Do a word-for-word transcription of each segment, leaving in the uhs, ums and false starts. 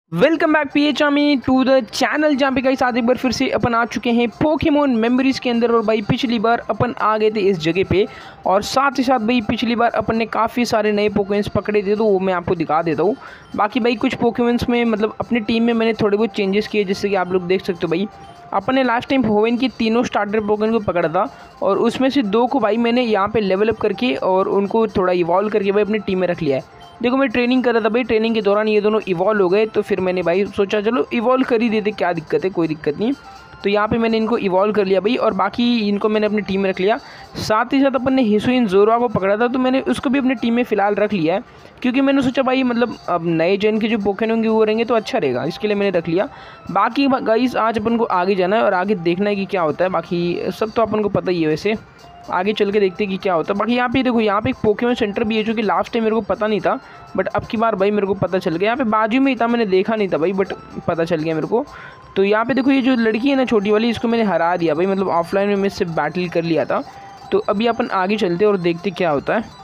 Welcome back P H army to the channel, जहाँ पे कई साथ एक बार फिर से अपन आ चुके हैं पोकेमोन मेमोरीज के अंदर। और भाई पिछली बार अपन आ गए थे इस जगह पे, और साथ ही साथ भाई पिछली बार अपन ने काफ़ी सारे नए पोकेमोन्स पकड़े थे, तो वो मैं आपको दिखा देता हूँ। बाकी भाई कुछ पोकेमोन्स में मतलब अपनी टीम में मैंने थोड़े बहुत चेंजेस किए, जैसे कि आप लोग देख सकते हो। भाई अपन ने लास्ट टाइम होवेन की तीनों स्टार्टर पोकेमोन को पकड़ा था, और उसमें से दो को भाई मैंने यहाँ पे लेवल अप करके और उनको थोड़ा इवॉल्व करके भाई अपनी टीम में रख लिया है। देखो मैं ट्रेनिंग कर रहा था भाई, ट्रेनिंग के दौरान ये दोनों इवॉल्व हो गए, तो फिर मैंने भाई सोचा चलो इवॉल्व कर ही देते, क्या दिक्कत है, कोई दिक्कत नहीं। तो यहाँ पे मैंने इनको इवॉल्व कर लिया भाई, और बाकी इनको मैंने अपनी टीम में रख लिया। साथ ही साथ अपन ने हिसुइन जोरवा को पकड़ा था, तो मैंने उसको भी अपनी टीम में फ़िलहाल रख लिया है, क्योंकि मैंने सोचा भाई मतलब अब नए जन के जो पोकेमोन होंगे वो रहेंगे तो अच्छा रहेगा, इसके लिए मैंने रख लिया। बाकी गाइस आज अपन को आगे जाना है और आगे देखना है कि क्या होता है। बाकी सब तो अपन को पता ही है, वैसे आगे चल के देखते हैं कि क्या होता है। बाकी यहाँ पे देखो, यहाँ पे एक पोकेमोन सेंटर भी है, जो कि लास्ट टाइम मेरे को पता नहीं था, बट अब की बार भाई मेरे को पता चल गया। यहाँ पे बाजू में ही था, मैंने देखा नहीं था भाई, बट पता चल गया मेरे को। तो यहाँ पे देखो, ये जो लड़की है ना छोटी वाली, इसको मैंने हरा दिया भाई, मतलब ऑफलाइन में मैं इससे बैटल कर लिया था। तो अभी अपन आगे चलते और देखते क्या होता है।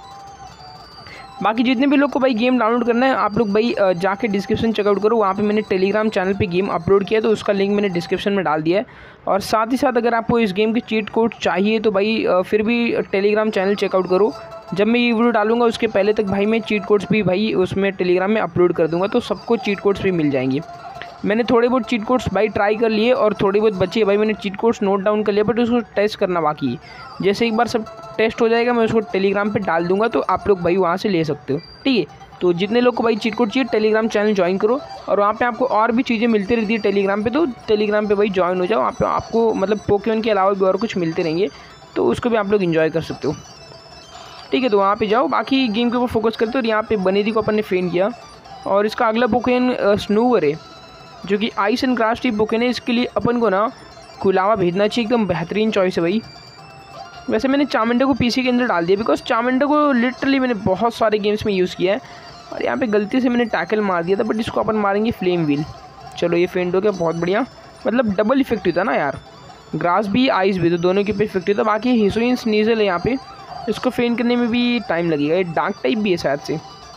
बाकी जितने भी लोग को भाई गेम डाउनलोड करना है, आप लोग भाई जाके डिस्क्रिप्शन चेकआउट करो, वहाँ पे मैंने टेलीग्राम चैनल पे गेम अपलोड किया है, तो उसका लिंक मैंने डिस्क्रिप्शन में डाल दिया है। और साथ ही साथ अगर आपको इस गेम के चीट कोड चाहिए तो भाई फिर भी टेलीग्राम चैनल चेकआउट करो। जब मैं ये वीडियो डालूंगा उसके पहले तक भाई मैं चीट कोड्स भी भाई उसमें टेलीग्राम में अपलोड कर दूँगा, तो सबको चीट कोड्स भी मिल जाएंगे। मैंने थोड़े बहुत चीट कोड्स भाई ट्राई कर लिए, और थोड़े बहुत बचे भाई, मैंने चीट कोड्स नोट डाउन कर लिया, बट उसको टेस्ट करना बाकी है। जैसे एक बार सब टेस्ट हो जाएगा मैं उसको टेलीग्राम पे डाल दूंगा, तो आप लोग भाई वहाँ से ले सकते हो, ठीक है। तो जितने लोग को भाई चीट कोड चाहिए टेलीग्राम चैनल ज्वाइन करो, और वहाँ पे आपको और भी चीज़ें मिलती रहती है टेलीग्राम पे, तो टेलीग्राम पे भाई ज्वाइन हो जाओ। वहाँ पे आपको मतलब पोकेमोन के अलावा भी और कुछ मिलते रहेंगे, तो उसको भी आप लोग इन्जॉय कर सकते हो, ठीक है। तो वहाँ पे जाओ, बाकी गेम के ऊपर फोकस करते हो। और यहाँ पे बनेदी को अपन ने फेन किया, और इसका अगला पोकेमोन स्नूवर है, जो कि ice and grass type Pokemon है। इसके लिए अपन को ना कुलावा भेजना चाहिए, एकदम बेहतरीन चॉइस है भाई। वैसे मैंने चामुंडा को पीसी के अंदर डाल दिया, बिकॉज चामुंडा को लिटरली मैंने बहुत सारे गेम्स में यूज़ किया है, और यहाँ पे गलती से मैंने टैकल मार दिया था, बट इसको अपन मारेंगे फ्लेम व्हील। चलो ये फेंट हो गया, बहुत बढ़िया, मतलब डबल इफेक्ट होता ना यार, ग्रास भी आइस भी, तो दोनों के पे इफेक्ट होता। बाकी हिसुइन स्नीजल है यहाँ पे, इसको फेंट करने में भी टाइम लगेगा। ये डार्क टाइप भी है शायद से,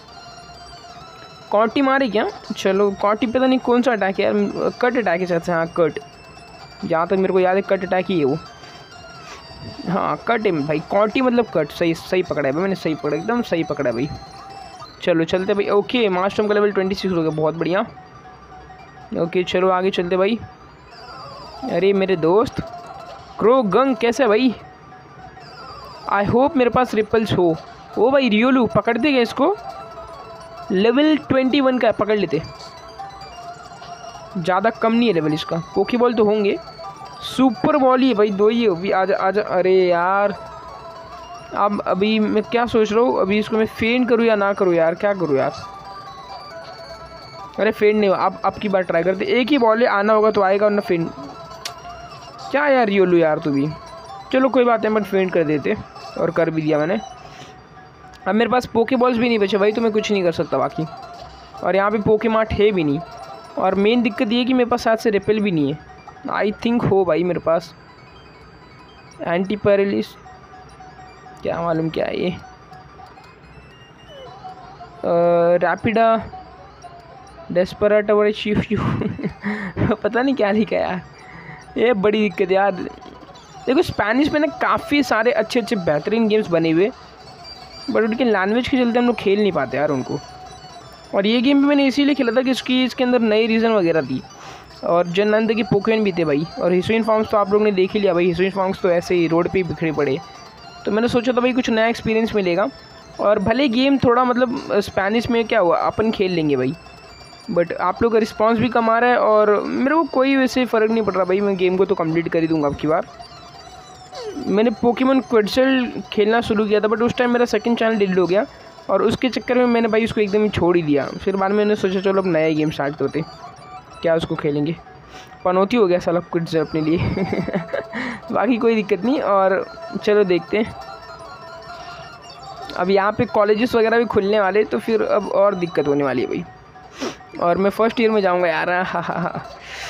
कॉटी मारे क्या? चलो कॉटी पता नहीं कौन सा अटैक है यार, कट अटैक है शायद से, हाँ कट, जहाँ तक मेरे को याद है कट अटैक ही है वो, हाँ कट है भाई, कॉटी मतलब कट, सही सही पकड़ा है भाई, मैंने सही पकड़ा, एकदम सही पकड़ा है भाई। चलो चलते भाई, ओके मास्टम का लेवल ट्वेंटी सिक्स हो गया, बहुत बढ़िया। ओके चलो आगे चलते भाई। अरे मेरे दोस्त क्रोगंग कैसे है भाई? आई होप मेरे पास रिपल्स हो। ओ भाई रियोलू पकड़ देगा इसको, लेवल ट्वेंटी वन का पकड़ लेते, ज़्यादा कम नहीं है लेवल इसका। पोकी बॉल तो होंगे, सुपर बॉल ही है भाई, दो ही है अभी। आजा आजा, अरे यार अब अभी मैं क्या सोच रहा हूँ, अभी इसको मैं फेंट करूँ या ना करूँ यार, क्या करूँ यार? अरे फेंट नहीं, अब अब की बार ट्राई करते, एक ही बॉल है, आना होगा तो आएगा, वरना फेंट क्या यार रियोलू यार तू भी। चलो कोई बात नहीं, बट फेंट कर देते, और कर भी दिया मैंने। अब मेरे पास पोके बॉल्स भी नहीं बचे भाई, तो मैं कुछ नहीं कर सकता बाकी। और यहाँ पे पोके मार्ट है भी नहीं, और मेन दिक्कत ये है कि मेरे पास शायद से रिपेल भी नहीं है, आई थिंक हो भाई मेरे पास एंटी पैरालिस, क्या मालूम क्या है ये, रैपिडा डेस्परेट और शिफ यू पता नहीं क्या लिखा यार, ये बड़ी दिक्कत यार। देखो स्पेनिश में ना काफ़ी सारे अच्छे अच्छे बेहतरीन गेम्स बने हुए, बट उनके लैंग्वेज के चलते हम लोग खेल नहीं पाते यार उनको। और ये गेम भी मैंने इसीलिए खेला था कि उसकी इसके अंदर नई रीज़न वगैरह थी, और जन नंद के पोकेमोन भी थे भाई। और हिसुइन फॉर्म्स तो आप लोग ने देख ही लिया भाई, हिसुइन फॉर्म्स तो ऐसे ही रोड पे ही बिखरे पड़े, तो मैंने सोचा था भाई कुछ नया एक्सपीरियंस मिलेगा। और भले गेम थोड़ा मतलब स्पेनिश में क्या हुआ, अपन खेल लेंगे भाई, बट आप लोग का रिस्पॉन्स भी कम आ रहा है, और मेरे को कोई वैसे फ़र्क नहीं पड़ रहा भाई, मैं गेम को तो कंप्लीट कर ही दूँगा अब की बार। मैंने पोकेमोन क्वेड्सल खेलना शुरू किया था, बट उस टाइम मेरा सेकंड चैनल डिलीट हो गया, और उसके चक्कर में मैंने भाई उसको एकदम ही छोड़ ही दिया। फिर बाद में मैंने सोचा चलो अब नया गेम स्टार्ट करते, क्या उसको खेलेंगे, पनौती हो गया साला क्वेड्सल अपने लिए बाकी कोई दिक्कत नहीं, और चलो देखते हैं। अब यहाँ पे कॉलेजेस वगैरह भी खुलने वाले, तो फिर अब और दिक्कत होने वाली है भाई, और मैं फर्स्ट ईयर में जाऊँगा यार, हाँ हाँ हाँ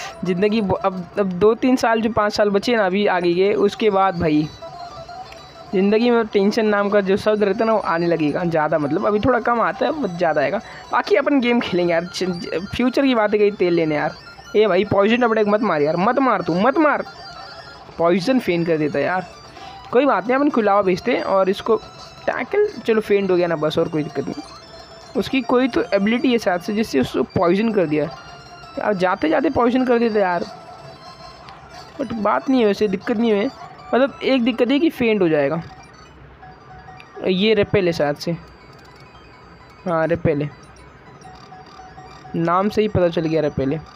ज़िंदगी अब अब दो तीन साल जो पाँच साल बचे ना अभी आगे के, उसके बाद भाई ज़िंदगी में टेंशन नाम का जो शब्द रहता है ना वो आने लगेगा ज़्यादा, मतलब अभी थोड़ा कम आता है, बहुत ज़्यादा आएगा। बाकी अपन गेम खेलेंगे यार, फ्यूचर की बात है कहीं तेल लेने यार। ए भाई पॉइजन अपडेट मत मार यार, मत मार तू, मत मार। पॉइजन फेंड कर देता है यार, कोई बात नहीं, अपन खुलावा भेजते हैं और इसको टैकल। चलो फेंड हो गया ना बस, और कोई दिक्कत नहीं। उसकी कोई तो एबिलिटी है शायद से जिससे उसको पॉइजन कर दिया यार, जाते जाते पॉइजन कर देते यार। बट बात नहीं है वैसे, दिक्कत नहीं है, मतलब एक दिक्कत है कि फेंड हो जाएगा। ये रेपेल है शायद से, हाँ रेपेल है, नाम से ही पता चल गया रेपेल है।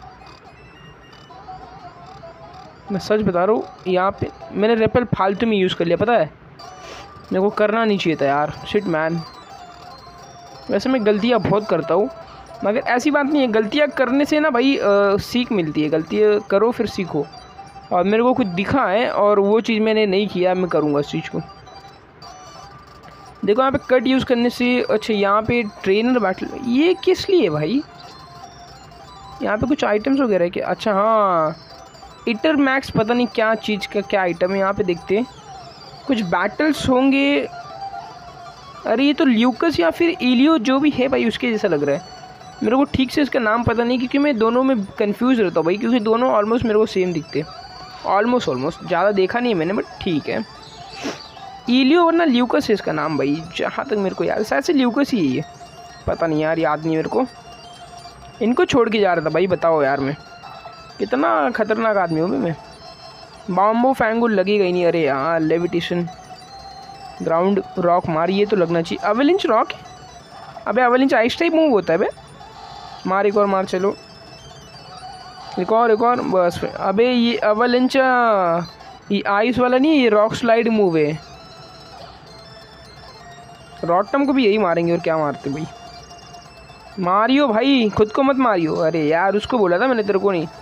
मैं सच बता रहा हूँ, यहाँ पे मैंने रेपेल फालतू में यूज़ कर लिया, पता है मेरे को करना नहीं चाहिए था यार, शिट मैन। वैसे मैं गलतियाँ बहुत करता हूँ, मगर ऐसी बात नहीं है, गलतियाँ करने से ना भाई आ, सीख मिलती है। गलतियाँ करो फिर सीखो, और मेरे को कुछ दिखा है और वो चीज़ मैंने नहीं किया, मैं करूँगा इस चीज़ को। देखो यहाँ पे कट यूज़ करने से, अच्छा यहाँ पे ट्रेनर बैटल, ये किस लिए भाई? यहाँ पे कुछ आइटम्स वगैरह है क्या? अच्छा हाँ, इटर मैक्स पता नहीं क्या चीज़ का क्या आइटम है, यहाँ पे देखते हैं कुछ बैटल्स होंगे। अरे ये तो ल्यूकस या फिर इलियो जो भी है भाई उसके जैसा लग रहा है। मेरे को ठीक से इसका नाम पता नहीं, क्योंकि मैं दोनों में कंफ्यूज रहता हूँ भाई, क्योंकि दोनों ऑलमोस्ट मेरे को सेम दिखते हैं। ऑलमोस्ट ऑलमोस्ट ज़्यादा देखा नहीं है मैंने, बट ठीक है। इलियो वरना ल्यूकस है इसका नाम भाई, जहाँ तक मेरे को याद, शायद से ल्यूकस ही है, पता नहीं यार, याद नहीं मेरे को। इनको छोड़ के जा रहा था भाई, बताओ यार मैं कितना खतरनाक आदमी हूँ मैं। बॉम्बो फैंगुल लगेगा ही नहीं। अरे हाँ लेविटेशन, ग्राउंड रॉक मार, ये तो लगना चाहिए। अवेलिंच रॉक, अबे अवेलिंच आइस टाइप मूव होता है बे। मार एक और मार, चलो एक और एक और बस। अबे ये अवेलिंच ये आइस वाला नहीं, ये रॉक स्लाइड मूव है। रॉटम को भी यही मारेंगे, और क्या मारते भाई। मारियो भाई, खुद को मत मारियो। अरे यार उसको बोला था मैंने, तेरे को नहीं।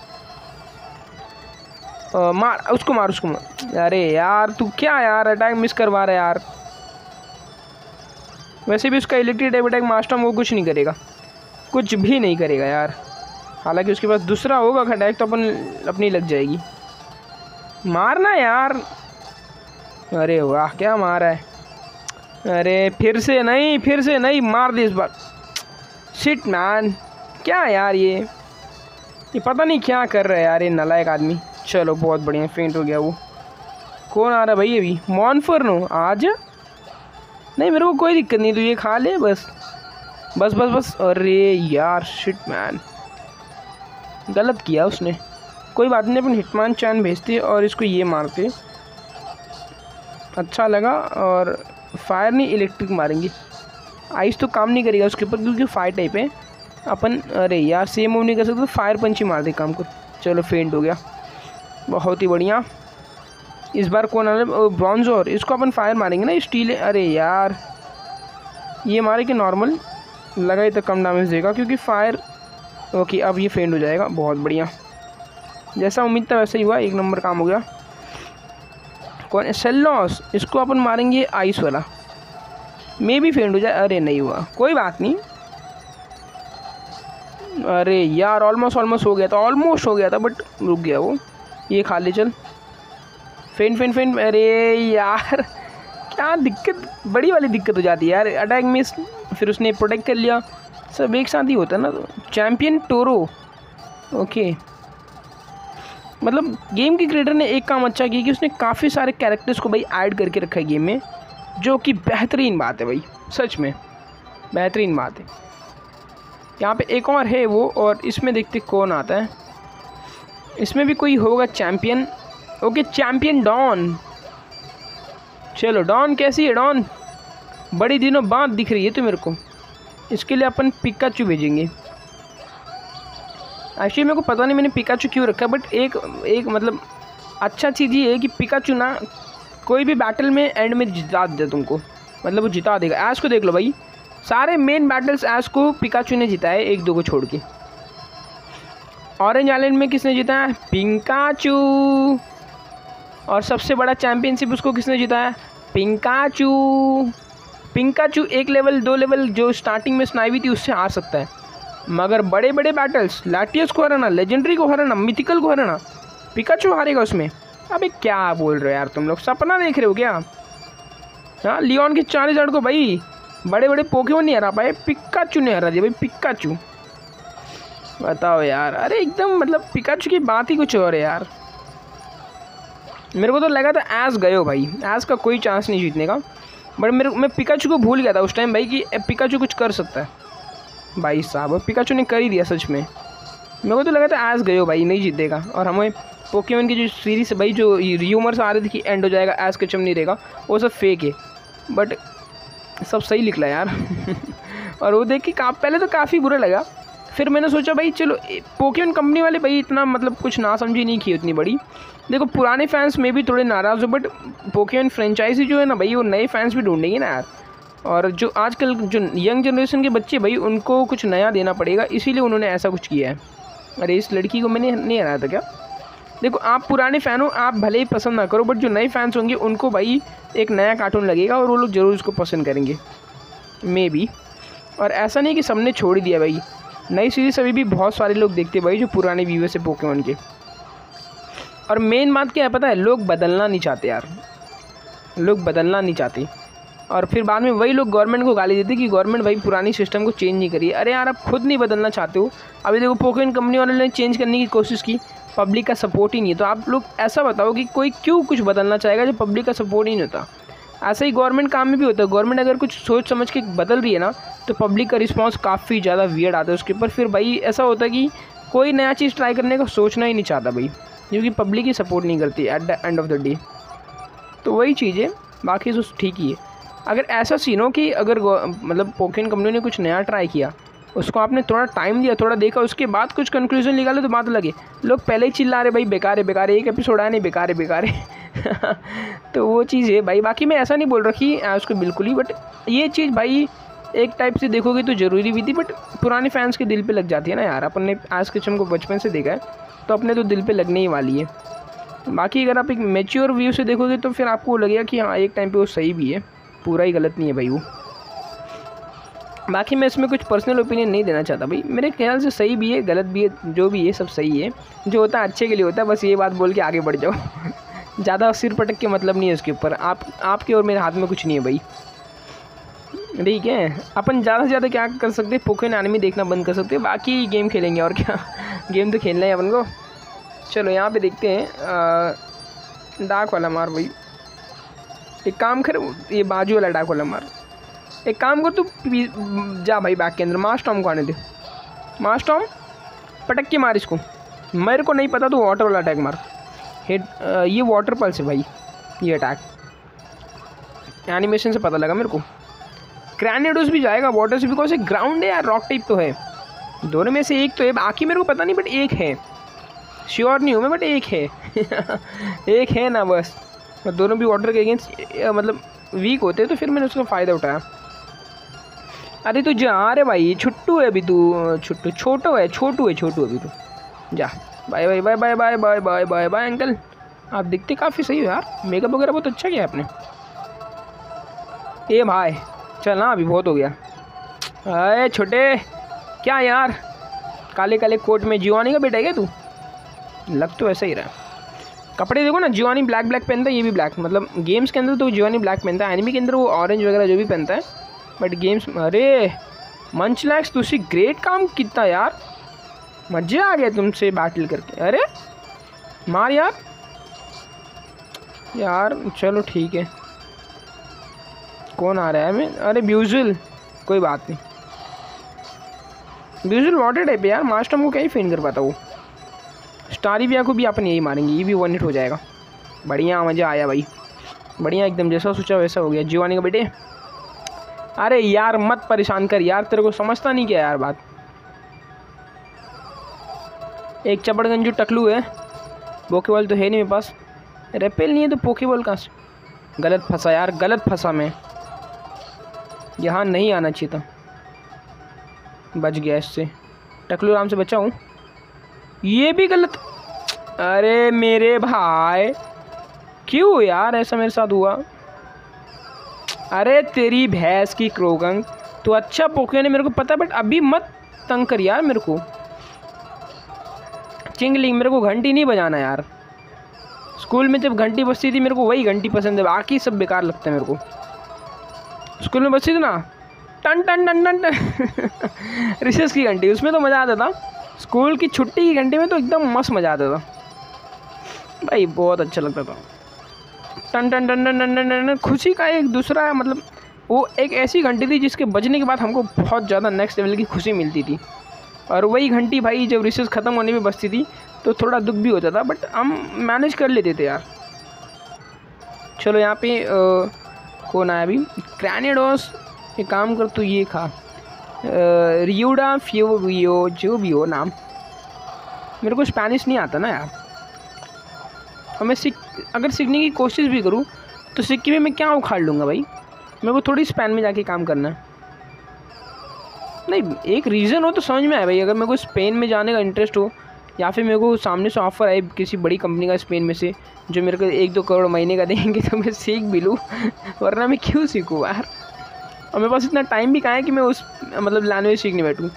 आ, मार उसको, मार उसको मार। अरे यार तू क्या यार अटैक मिस करवा रहा है यार। वैसे भी उसका इलेक्ट्रिक टाइप अटैक मास्टर वो कुछ नहीं करेगा, कुछ भी नहीं करेगा यार। हालांकि उसके पास दूसरा होगा अटैक तो अपन अपनी लग जाएगी। मारना यार। अरे वाह क्या मारा है। अरे फिर से नहीं, फिर से नहीं, मार दे इस बार। शिट मैन, क्या यार ये ये पता नहीं क्या कर रहा है यार ये नालायक आदमी। चलो बहुत बढ़िया, फेंट हो गया वो। कौन आ रहा है भाई अभी? मॉनफर्नो आ जा। नहीं मेरे को कोई दिक्कत नहीं, तू ये खा ले बस बस बस बस। अरे यार शिट मैन, गलत किया उसने। कोई बात नहीं, अपन हिटमैन चैन भेजते और इसको ये मारते, अच्छा लगा। और फायर नहीं, इलेक्ट्रिक मारेंगे। आइस तो काम नहीं करेगा उसके ऊपर क्योंकि फायर टाइप है अपन। अरे यार सेम मूव नहीं कर सकते, तो फायर पंच ही मार दे काम को। चलो फेंट हो गया, बहुत ही बढ़िया। इस बार कौन आ रहा है? ब्रॉन्जोर, इसको अपन फायर मारेंगे ना, स्टील है। अरे यार ये मारे कि नॉर्मल लगा ही तो कम डैमेज देगा क्योंकि फायर। ओके अब ये फेंट हो जाएगा, बहुत बढ़िया। जैसा उम्मीद था वैसा ही हुआ, एक नंबर काम हो गया। कौन है? सेलोस, इसको अपन मारेंगे आइस वाला, मे भी फेंट हो जाए। अरे नहीं हुआ, कोई बात नहीं। अरे यार ऑलमोस्ट ऑलमोस्ट हो गया था, ऑलमोस्ट हो गया था बट रुक गया वो। ये खा ले चल, फेंट फेंट फेंट। अरे यार क्या दिक्कत, बड़ी वाली दिक्कत हो जाती है यार। अटैक मिस, फिर उसने प्रोटेक्ट कर लिया, सब एक साथ ही होता है ना। तो चैम्पियन टोरो, ओके। मतलब गेम के क्रिएटर ने एक काम अच्छा किया कि उसने काफ़ी सारे कैरेक्टर्स को भाई ऐड करके रखा है गेम में, जो कि बेहतरीन बात है भाई, सच में बेहतरीन बात है। यहाँ पे एक और है वो, और इसमें देखते कौन आता है। इसमें भी कोई होगा चैम्पियन। Okay champion Dawn. चलो डॉन कैसी है डॉन? बड़ी दिनों बाद दिख रही है तो मेरे को। इसके लिए अपन पिकाचू भेजेंगे। एक्चुअली मेरे को पता नहीं मैंने पिकाचू क्यों रखा, बट एक एक मतलब अच्छा चीज़ ये है कि पिकाचू ना कोई भी बैटल में एंड में जिता दे तुमको, मतलब वो जिता देगा। ऐश को देख लो भाई, सारे मेन बैटल्स ऐश को पिकाचू ने जिताया, एक दो को छोड़ के। ऑरेंज आइलैंड में किसने जिताया? पिकाचू। और सबसे बड़ा चैंपियनशिप उसको किसने जिताया? पिकाचू। पिकाचू एक लेवल दो लेवल जो स्टार्टिंग में स्नाइवी थी उससे हार सकता है, मगर बड़े बड़े बैटल्स लाटियस को हराना, लेजेंडरी को हराना, मिथिकल को हराना, पिकाचू हारेगा उसमें। अबे क्या बोल रहे हो यार तुम लोग, सपना देख रहे हो क्या? हाँ लियोन के चार्जर को भाई बड़े बड़े पोकेमोन नहीं हरा पाए, पिकाचू ने हरा दिया भाई, पिकाचू। बताओ यार, अरे एकदम मतलब पिकाचू की बात ही कुछ और है यार। मेरे को तो लगा था एस गए हो भाई, एस का कोई चांस नहीं जीतने का, बट मेरे मैं पिकाचू को भूल गया था उस टाइम भाई कि पिकाचू कुछ कर सकता है भाई साहब। पिकाचू ने कर ही दिया सच में। मेरे को तो लगा था एस गए हो भाई नहीं जीतेगा, और हमें पोकेमोन की जो सीरीज है भाई, जो र्यूमर्स आ रहे थे कि एंड हो जाएगा, एस कचम नहीं रहेगा, वो सब फेक है, बट सब सही निकला यार। और वो देख के का पहले तो काफ़ी बुरा लगा, फिर मैंने सोचा भाई चलो पोकेमोन कंपनी वाले भाई इतना मतलब कुछ ना समझी नहीं की उतनी बड़ी। देखो पुराने फैंस में भी थोड़े नाराज़ हो, बट पोकेमोन फ्रेंचाइजी जो है ना भाई वो नए फैंस भी ढूंढेंगे ना यार, और जो आजकल जो यंग जनरेशन के बच्चे भाई उनको कुछ नया देना पड़ेगा, इसीलिए उन्होंने ऐसा कुछ किया है। अरे इस लड़की को मैंने नहीं हराया था क्या? देखो आप पुराने फ़ैन हो, आप भले ही पसंद ना करो, बट जो नए फैंस होंगे उनको भाई एक नया कार्टून लगेगा और वो लोग ज़रूर उसको पसंद करेंगे मे बी। और ऐसा नहीं कि सबने छोड़ ही दिया भाई, नई सीरीज़ अभी भी बहुत सारे लोग देखते भाई जो पुराने व्यूअर्स है पोकेमोन के। और मेन बात क्या है पता है, लोग बदलना नहीं चाहते यार, लोग बदलना नहीं चाहते, और फिर बाद में वही लोग गवर्नमेंट को गाली देते कि गवर्नमेंट भाई पुरानी सिस्टम को चेंज नहीं करिए। अरे यार आप खुद नहीं बदलना चाहते हो। अभी देखो पोकेमोन कंपनी वालों ने चेंज करने की कोशिश की, पब्लिक का सपोर्ट ही नहीं है, तो आप लोग ऐसा बताओ कि कोई क्यों कुछ बदलना चाहेगा जब पब्लिक का सपोर्ट ही नहीं होता। ऐसा ही गवर्नमेंट काम में भी होता है, गवर्नमेंट अगर कुछ सोच समझ के बदल रही है ना, तो पब्लिक का रिस्पांस काफ़ी ज़्यादा वियर्ड आता है उसके ऊपर। फिर भाई ऐसा होता है कि कोई नया चीज़ ट्राई करने का सोचना ही नहीं चाहता भाई, क्योंकि पब्लिक ही सपोर्ट नहीं करती at the end of the day. तो वही चीज़ है, बाकी तो ठीक ही है। अगर ऐसा सीन हो कि अगर मतलब पोकेमोन कंपनी ने कुछ नया ट्राई किया, उसको आपने थोड़ा टाइम दिया, थोड़ा देखा, उसके बाद कुछ कंक्लूजन निकाले तो बात लगे। लोग पहले ही चिल्ला रहे भाई बेकार है बेकार है, एक एपिसोड आया नहीं, बेकार है बेकार है। तो वो चीज़ है भाई। बाकी मैं ऐसा नहीं बोल रखी उसको बिल्कुल ही, बट ये चीज़ भाई एक टाइप से देखोगे तो ज़रूरी भी थी, बट पुराने फैंस के दिल पे लग जाती है ना यार। अपन ने आज कचम को बचपन से देखा है, तो अपने तो दिल पे लगने ही वाली है। बाकी अगर आप एक मैच्योर व्यू से देखोगे तो फिर आपको लगेगा कि हाँ एक टाइम पे वो सही भी है, पूरा ही गलत नहीं है भाई वो। बाकी मैं इसमें कुछ पर्सनल ओपिनियन नहीं देना चाहता भाई, मेरे ख्याल से सही भी है गलत भी है, जो भी है सब सही है, जो होता है अच्छे के लिए होता है। बस ये बात बोल के आगे बढ़ जाओ। ज़्यादा सिर पटक के मतलब नहीं है उसके ऊपर। आप आपके और मेरे हाथ में कुछ नहीं है भाई, ठीक है। अपन ज़्यादा से ज़्यादा क्या कर सकते हैं, पोकेमोन एनिमे देखना बंद कर सकते हैं, बाकी गेम खेलेंगे और क्या। गेम तो खेलना है अपन को। चलो यहाँ पे देखते हैं, डार्क वाला मार भाई। एक काम कर, ये बाजू वाला डार्क वाला मार। एक काम कर तू जा भाई बैक के अंदर, मास्टॉम को आने दे। मास्टॉम पटक के मार इसको, मेरे को नहीं पता तो वाटर वाला अटैक मार। हेड ये वाटर पल्स है भाई, ये अटैक एनिमेशन से पता लगा मेरे को। ग्रैनेडोस भी जाएगा वाटर से, बिकॉज एक ग्राउंड है यार, रॉक टाइप तो है। दोनों में से एक तो है, बाकी मेरे को पता नहीं, बट एक है, श्योर नहीं हूँ मैं, बट एक है। एक है ना बस। दोनों भी वाटर के अगेंस्ट मतलब वीक होते हैं, तो फिर मैंने उसका फ़ायदा उठाया। अरे तू जा रे भाई, छुट्टू है अभी तू, छुट्टू छोटो है, छोटू है छोटू अभी तू जा। Bye bye bye bye bye bye bye bye bye uncle. आप दिखते काफ़ी सही हो यार, मेकअप वगैरह बहुत अच्छा किया आपने। ए भाई चल ना, अभी बहुत हो गया। अरे छोटे क्या यार, काले काले कोट में जिवानी का बेटा है क्या तू? लग तो ऐसा ही रहा। कपड़े देखो ना, जिवानी ब्लैक ब्लैक पहनता है, ये भी ब्लैक, मतलब गेम्स के अंदर तो जिवानी ब्लैक पहनता है, एनिमी के अंदर वो ऑरेंज वगैरह जो भी पहनता है, बट गेम्स। अरे मंचलैक्स तुसी ग्रेट काम किया यार, मज़े आ गया तुमसे बैटल करके। अरे मार यार यार, चलो ठीक है। कौन आ रहा है मैं? अरे ब्यूजल, कोई बात नहीं। ब्यूजल वाटर टाइप है यार, मास्टम को क्या ही फेन कर पाता वो। स्टारिविया को भी अपन यही मारेंगे, ये भी वन हिट हो जाएगा। बढ़िया, मज़ा आया भाई, बढ़िया एकदम, जैसा सोचा वैसा हो गया। जीवानी का बेटे, अरे यार मत परेशान कर यार, तेरे को समझता नहीं क्या यार बात। एक चपड़गंजू टकलू है, पोकेबॉल तो है नहीं मेरे पास, रेपेल नहीं है तो पोकेबॉल कहाँ से? गलत फंसा यार, गलत फंसा मैं, यहाँ नहीं आना चाहिए था, बच गया इससे। टकलू आराम से बचा हूँ, ये भी गलत। अरे मेरे भाई क्यों यार ऐसा मेरे साथ हुआ? अरे तेरी भैंस की क्रोगंग, तो अच्छा पोकेमोन है मेरे को पता, बट अभी मत तंग कर यार मेरे को। चिंगलिंग, मेरे को घंटी नहीं बजाना यार। स्कूल में जब घंटी बजती थी मेरे को वही घंटी पसंद है, बाकी सब बेकार लगता है मेरे को। स्कूल में बजती थी ना टन टन टन टन टन रिसेस की घंटी, उसमें तो मज़ा आता था। स्कूल की छुट्टी की घंटी में तो एकदम मस्त मज़ा आता था भाई, बहुत अच्छा लगता था। टन टन टन टन टन टन, खुशी का एक दूसरा मतलब वो एक ऐसी घंटी थी जिसके बजने के बाद हमको बहुत ज़्यादा नेक्स्ट लेवल की खुशी मिलती थी। और वही घंटी भाई जब रिसेस ख़त्म होने में बजती थी तो थोड़ा दुख भी होता था, बट हम मैनेज कर लेते थे यार। चलो यहाँ पे आ, कौन आया अभी, क्रैनिडोस, ये काम कर तू ये खा, रियूडा फ्यूवियो जो भी हो नाम। मेरे को स्पेनिश नहीं आता ना यार, और मैं सीख अगर सीखने की कोशिश भी करूँ तो सिक्की में मैं क्या उखाड़ लूँगा भाई, मेरे को थोड़ी स्पेन में जाके काम करना है। नहीं, एक रीज़न हो तो समझ में आए भाई, अगर मेरे को स्पेन में जाने का इंटरेस्ट हो या फिर मेरे को सामने से ऑफ़र आए किसी बड़ी कंपनी का स्पेन में से जो मेरे को एक दो करोड़ महीने का देंगे तो मैं सीख भी लूँ, वरना मैं क्यों सीखूँ यार। और मेरे पास इतना टाइम भी कहाँ है कि मैं उस मतलब लैंग्वेज सीखने बैठूँ।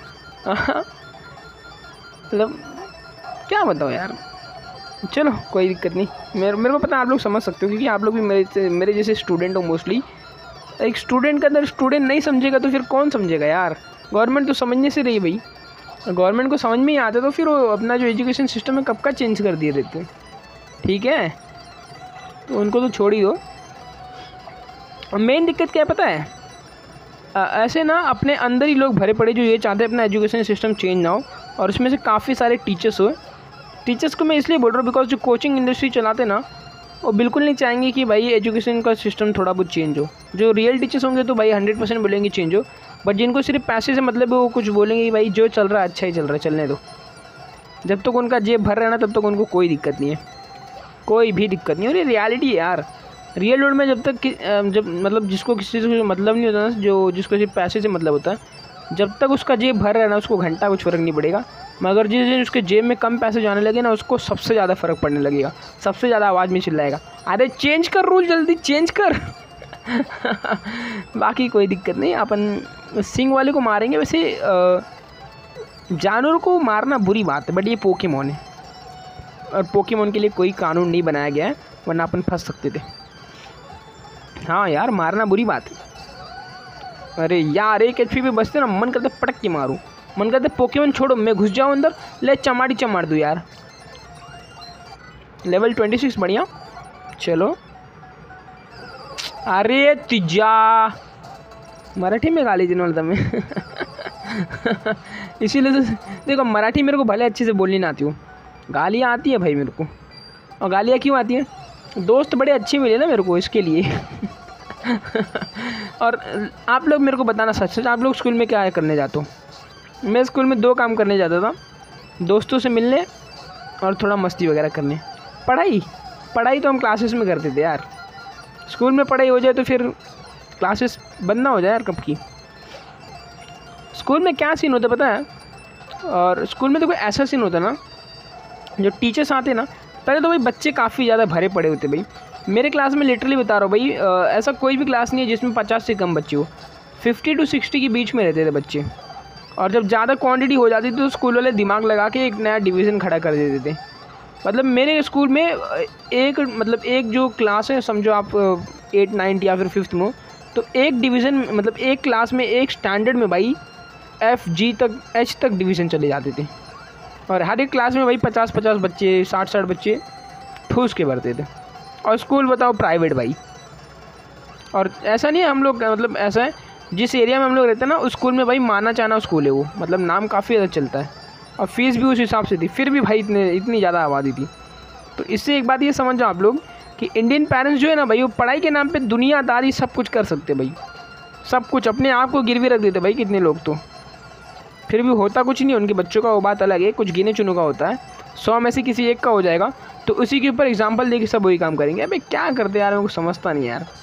मतलब क्या बताओ यार, चलो कोई दिक्कत नहीं। मेरे मेरे को पता है आप लोग समझ सकते हो, क्योंकि आप लोग भी मेरे मेरे जैसे स्टूडेंट हो मोस्टली। एक स्टूडेंट का अंदर स्टूडेंट नहीं समझेगा तो फिर कौन समझेगा यार। गवर्नमेंट तो समझने से रही भाई, गवर्नमेंट को समझ में ही आता तो फिर वो अपना जो एजुकेशन सिस्टम है कब का चेंज कर दिए रहते। ठीक है, तो उनको तो छोड़ ही दो। और मेन दिक्कत क्या है पता है, आ, ऐसे ना अपने अंदर ही लोग भरे पड़े जो ये चाहते हैं अपना एजुकेशन सिस्टम चेंज ना हो, और उसमें से काफ़ी सारे टीचर्स हो। टीचर्स को मैं इसलिए बोल रहा हूँ बिकॉज जो कोचिंग इंडस्ट्री चलाते ना वो बिल्कुल नहीं चाहेंगे कि भाई एजुकेशन का सिस्टम थोड़ा बहुत चेंज हो। जो रियल टीचर्स होंगे तो भाई हंड्रेड परसेंट बोलेंगे चेंज हो, बट जिनको सिर्फ पैसे से मतलब है वो कुछ बोलेंगे कि भाई जो चल रहा है अच्छा ही चल रहा है, चलने दो। जब तक उनका जेब भर रहा है ना तब तक उनको कोई दिक्कत नहीं है, कोई भी दिक्कत नहीं। और ये रियलिटी है यार, रियल वर्ल्ड में जब तक जब मतलब जिसको किसी से मतलब नहीं होता ना, जो जिसको सिर्फ पैसे से मतलब होता है, जब तक उसका जेब भर रहा है ना उसको घंटा कुछ फ़र्क नहीं पड़ेगा। मगर जिस दिन उसके जेब में कम पैसे जाने लगे ना उसको सबसे ज़्यादा फ़र्क पड़ने लगेगा, सबसे ज़्यादा आवाज़ में चिल्लाएगा, अरे चेंज कर रूल, जल्दी चेंज कर। बाकी कोई दिक्कत नहीं, अपन सिंह वाले को मारेंगे। वैसे जानवर को मारना बुरी बात है, बट ये पोकेमॉन है और पोकेमॉन के लिए कोई कानून नहीं बनाया गया है, वरना अपन फंस सकते थे। हाँ यार, मारना बुरी बात है। अरे यार एक एच पी पे बचते ना मन करते पटक के मारूं, मन करते पोकेमॉन छोड़ो मैं घुस जाऊं अंदर, ले चमाड़ी चमाड़ दूँ यार। लेवल ट्वेंटी सिक्स बढ़िया। चलो अरे तिजा मराठी में गाली देने वाला था मैं। इसीलिए तो देखो मराठी मेरे को भले अच्छे से बोलनी ना आती हूँ, गालियाँ आती है भाई मेरे को। और गालियाँ क्यों आती हैं, दोस्त बड़े अच्छे मिले ना मेरे को इसके लिए। और आप लोग मेरे को बताना सच सच, आप लोग स्कूल में क्या करने जाते हो? मैं स्कूल में दो काम करने जाता था, दोस्तों से मिलने और थोड़ा मस्ती वगैरह करने। पढ़ाई पढ़ाई तो हम क्लासेस में करते थे यार, स्कूल में पढ़ाई हो जाए तो फिर क्लासेस बंद ना हो जाए यार कब की। स्कूल में क्या सीन होता पता है, और स्कूल में तो कोई ऐसा सीन होता ना, जो टीचर्स आते ना पहले तो भाई बच्चे काफ़ी ज़्यादा भरे पड़े होते भाई। मेरे क्लास में लिटरली बता रहा हूँ भाई, आ, ऐसा कोई भी क्लास नहीं है जिसमें पचास से कम बच्चे हो, फिफ्टी टू सिक्सटी के बीच में रहते थे बच्चे। और जब ज़्यादा क्वांटिटी हो जाती थी तो स्कूल वाले दिमाग लगा के एक नया डिवीज़न खड़ा कर देते थे। मतलब मेरे स्कूल में एक मतलब एक जो क्लास है समझो आप एट नाइन्थ या फिर फिफ्थ में, तो एक डिवीज़न मतलब एक क्लास में एक स्टैंडर्ड में भाई एफ जी तक एच तक डिवीज़न चले जाते थे। और हर एक क्लास में भाई पचास पचास बच्चे साठ साठ बच्चे ठूस के भरते थे। और स्कूल बताओ प्राइवेट भाई। और ऐसा नहीं है हम लोग मतलब ऐसा है जिस एरिया में हम लोग रहते हैं ना उस स्कूल में भाई माना चाना स्कूल है वो, मतलब नाम काफ़ी ज़्यादा चलता है और फीस भी उस हिसाब से थी, फिर भी भाई इतने इतनी ज़्यादा आबादी थी। तो इससे एक बात ये समझ जाओ आप लोग कि इंडियन पेरेंट्स जो है ना भाई वो पढ़ाई के नाम पे दुनियादारी सब कुछ कर सकते भाई, सब कुछ अपने आप को गिरवी रख देते भाई कितने लोग। तो फिर भी होता कुछ नहीं उनके बच्चों का, वो बात अलग है, कुछ गिने चुनों का होता है, सौ में से किसी एक का हो जाएगा तो उसी के ऊपर एग्जाम्पल दे के सब वही काम करेंगे। अबे क्या करते यार, मेरे को समझता नहीं यार।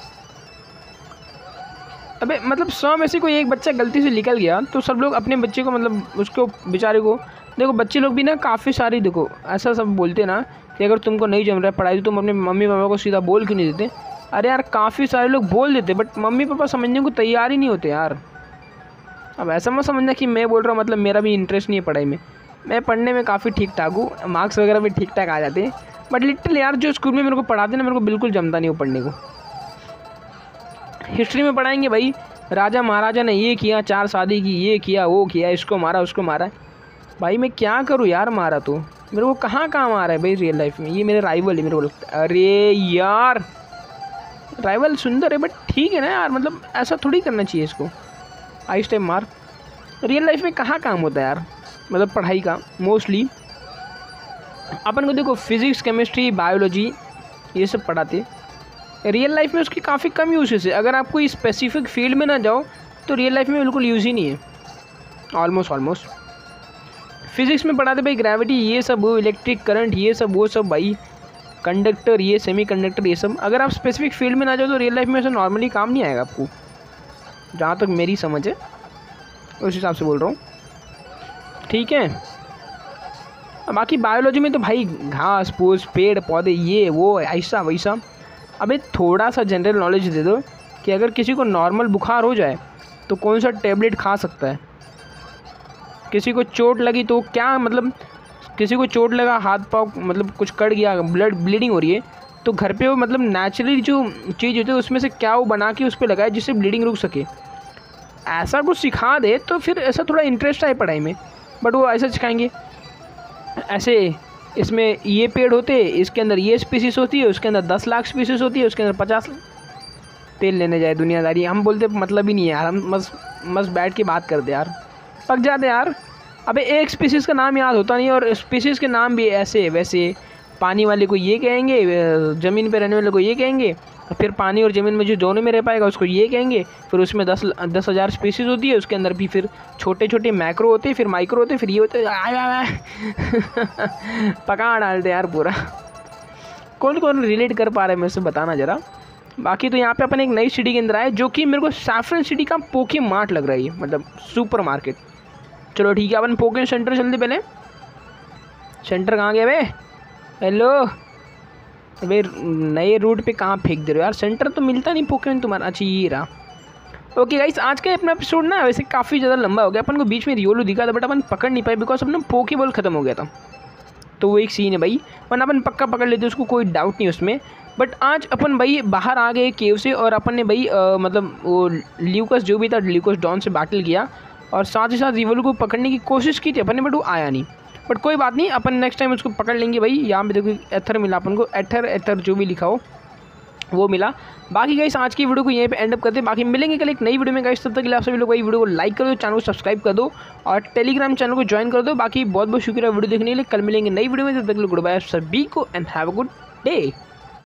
अबे मतलब सौ में से कोई एक बच्चा गलती से निकल गया तो सब लोग अपने बच्चे को मतलब उसको बेचारे को, देखो बच्चे लोग भी ना काफ़ी सारी, देखो ऐसा सब बोलते ना कि अगर तुमको नहीं जम रहा है पढ़ाई तो तुम अपने मम्मी पापा को सीधा बोल क्यों नहीं देते। अरे यार काफ़ी सारे लोग बोल देते बट मम्मी पापा समझने को तैयार ही नहीं होते यार। अब ऐसा मत समझना कि मैं बोल रहा हूँ मतलब मेरा भी इंटरेस्ट नहीं है पढ़ाई में, मैं पढ़ने में काफ़ी ठीक ठाक हूँ, मार्क्स वगैरह भी ठीक ठाक आ जाते हैं, बट लिटरली यार जो स्कूल में मेरे को पढ़ाते ना मेरे को बिल्कुल जमता नहीं वो पढ़ने को। हिस्ट्री में पढ़ाएंगे भाई राजा महाराजा ने ये किया, चार शादी की, ये किया, वो किया, इसको मारा, उसको मारा। भाई मैं क्या करूँ यार, मारा तो मेरे को कहाँ कहाँ मारा है भाई रियल लाइफ में। ये मेरे राइवल है मेरे को लगता है। अरे यार राइवल सुंदर है बट ठीक है ना यार, मतलब ऐसा थोड़ी करना चाहिए इसको। आइस टाइम मार। रियल लाइफ में कहाँ काम होता है यार, मतलब पढ़ाई का मोस्टली अपन को देखो फिजिक्स, केमिस्ट्री, बायोलॉजी ये सब पढ़ाते। रियल लाइफ में उसकी काफ़ी कम यूजेस है। अगर आप कोई स्पेसिफिक फील्ड में ना जाओ तो रियल लाइफ में बिल्कुल यूज़ ही नहीं है। ऑलमोस्ट ऑलमोस्ट फिजिक्स में पढ़ाते भाई ग्रेविटी ये सब, वो इलेक्ट्रिक करंट ये सब, वो सब भाई कंडक्टर ये, सेमी कंडक्टर ये सब। अगर आप स्पेसिफिक फील्ड में ना जाओ तो रियल लाइफ में ऐसा नॉर्मली काम नहीं आएगा आपको, जहाँ तक मेरी समझ है उस हिसाब से बोल रहा हूँ, ठीक है। बाकी बायोलॉजी में तो भाई घास फूस, पेड़ पौधे, ये वो ऐसा वैसा। अबे थोड़ा सा जनरल नॉलेज दे दो कि अगर किसी को नॉर्मल बुखार हो जाए तो कौन सा टेबलेट खा सकता है, किसी को चोट लगी तो क्या, मतलब किसी को चोट लगा हाथ पाँव, मतलब कुछ कट गया, ब्लड ब्लीडिंग हो रही है तो घर पे वो मतलब नेचुरली जो चीज़ होती है उसमें से क्या वो बना के उस पर लगाए जिससे ब्लीडिंग रुक सके। ऐसा कुछ सिखा दे तो फिर ऐसा थोड़ा इंटरेस्ट आए पढ़ाई में। बट वो ऐसा सिखाएंगे ऐसे, इसमें ये पेड़ होते हैं, इसके अंदर ये स्पीसीज होती है, उसके अंदर दस लाख स्पीसीज होती है, उसके अंदर पचास तेल लेने जाए दुनियादारी। हम बोलते मतलब ही नहीं है यार, हम मस्त मस्त बैठ के बात करते यार, पक जाते यार। अबे एक स्पीसीज़ का नाम याद होता नहीं और स्पीसीज़ के नाम भी ऐसे वैसे, पानी वाले को ये कहेंगे, ज़मीन पे रहने वाले को ये कहेंगे, फिर पानी और ज़मीन में जो दोनों में रह पाएगा उसको ये कहेंगे। फिर उसमें दस दस हज़ार स्पीसीज़ होती है, उसके अंदर भी फिर छोटे छोटे मैक्रो होते हैं, फिर माइक्रो होते हैं, फिर ये होते हैं पका डालते यार पूरा। कौन कौन रिलेट कर पा रहा है मेरे से बताना ज़रा। बाकी तो यहाँ पे अपन एक नई सिटी के अंदर आए जो कि मेरे को सैफरन सिटी का पोके मार्ट लग रहा है, मतलब सुपर मार्केट। चलो ठीक है, अपन पोके सेंटर चलते। पहले सेंटर कहाँ गया भाई? हेलो अबे नए रूट पे कहाँ फेंक दे रहे हो यार, सेंटर तो मिलता नहीं पोकेमॉन तुम्हारा। अच्छा ये रहा। ओके गाइस, आज का अपना एपिसोड ना वैसे काफ़ी ज़्यादा लंबा हो गया। अपन को बीच में रियोलो दिखा था बट अपन पकड़ नहीं पाए बिकॉज अपना पोकेबॉल ख़त्म हो गया था। तो वो एक सीन है भाई, वरना अपन पक्का पकड़ लेते, उसको कोई डाउट नहीं उसमें। बट आज अपन भाई बाहर आ गए केव से और अपन ने भाई आ, मतलब वो ल्यूकस जो भी था ल्यूकस डॉन से बैटल किया और साथ ही साथ रियोलो को पकड़ने की कोशिश की थी अपन ने, बट वो आया नहीं। बट कोई बात नहीं, अपन नेक्स्ट टाइम उसको पकड़ लेंगे भाई। यहाँ पे देखो एथर मिला अपन को, एथर एथर जो भी लिखा हो वो मिला। बाकी गाइस आज की वीडियो को यहीं पे एंड अप करते हैं, बाकी मिलेंगे कल एक नई वीडियो में गाइस। तब तक के लिए आप सभी लोग भाई वीडियो को लाइक कर दो, चैनल को सब्सक्राइब कर दो और टेलीग्राम चैनल को ज्वाइन कर दो। बाकी बहुत बहुत शुक्रिया वीडियो देखने के लिए। कल मिलेंगे नई वीडियो में, तब तक के लिए गुड बाय सभी को and have a good day.